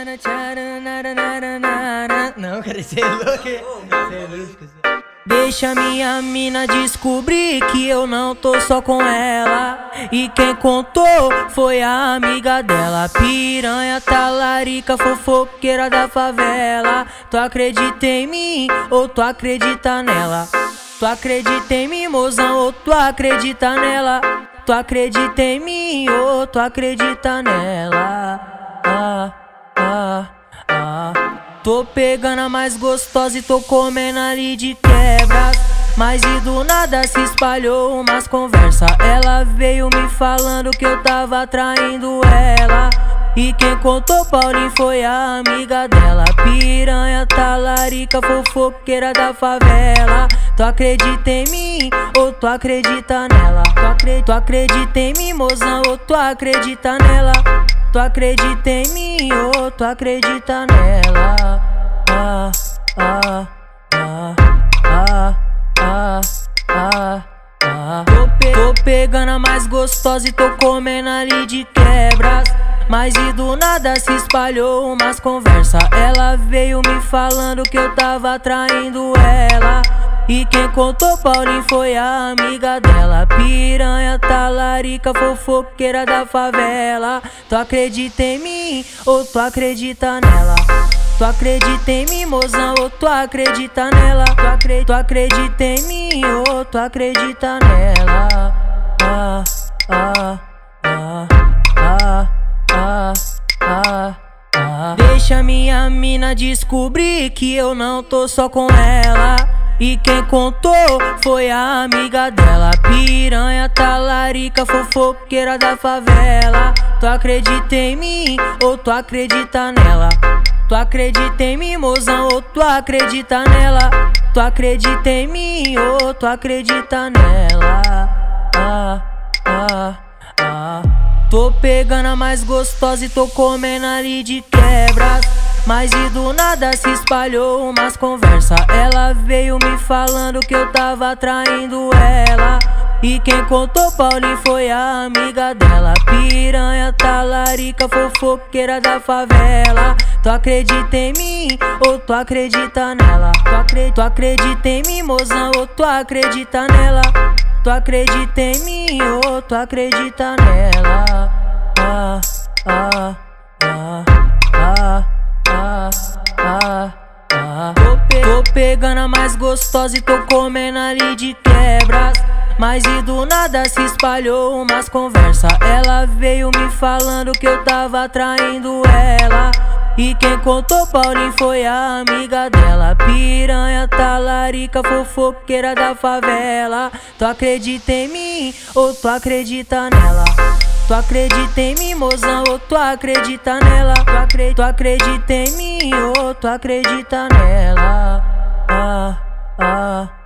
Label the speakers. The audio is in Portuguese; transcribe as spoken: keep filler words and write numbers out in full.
Speaker 1: Não, cara, isso é louco. Isso é louco. Deixa minha mina descobrir que eu não tô só com ela. E quem contou foi a amiga dela. Piranha, talarica, fofoqueira da favela. Tu acredita em mim ou tu acredita nela? Tu acredita em mim, mozão, ou tu acredita nela? Tu acredita em mim ou tu acredita nela? Ah, ah, ah. Tô pegando a mais gostosa e tô comendo ali de quebras. Mas e do nada se espalhou umas conversas. Ela veio me falando que eu tava traindo ela. E quem contou Paulinho foi a amiga dela. Piranha, talarica, fofoqueira da favela. Tu acredita em mim ou tu acredita nela? Tu acredita, tu acredita em mim, mozão, ou tu acredita nela? Tu acredita em mim ou tu acredita nela? Ah, ah, ah, ah, ah, ah, ah. Tô, pe tô pegando a mais gostosa e tô comendo ali de quebras. Mas e do nada se espalhou umas conversas. Ela veio me falando que eu tava traindo ela. E quem contou Paulinho foi a amiga dela. Piranha, talarica, fofoqueira da favela. Tu acredita em mim ou tu acredita nela? Tu acredita em mim, mozão, ou tu acredita nela? Tu acredita, tu acredita em mim ou tu acredita nela? Ah, ah, ah, ah, ah, ah, ah. Deixa minha mina descobrir que eu não tô só com ela. E quem contou foi a amiga dela. Piranha, talarica, fofoqueira da favela. Tu acredita em mim ou tu acredita nela? Tu acredita em mim, mozão, ou tu acredita nela? Tu acredita em mim ou tu acredita nela? Ah, ah, ah. Tô pegando a mais gostosa e tô comendo ali de quebras. Mas e do nada se espalhou umas conversas. Ela veio me falando que eu tava traindo ela. E quem contou Paulinho foi a amiga dela. Piranha, talarica, fofoqueira da favela. Tu acredita em mim ou tu acredita nela? Tu acredita, tu acredita em mim, mozão, ou tu acredita nela? Tu acredita em mim ou tu acredita nela? Ah, ah, ah, ah, ah, ah, ah. Tô, pe tô pegando a mais gostosa e tô comendo ali de quebras. Mas e do nada se espalhou umas conversas. Ela veio me falando que eu tava traindo ela. E quem contou Paulinho foi a amiga dela. Piranha, talarica, fofoqueira da favela. Tu acredita em mim ou tu acredita nela? Tu acredita em mim, mozão, ou tu acredita nela? Tu acredita, tu acredita em mim ou tu acredita nela? Ah, ah.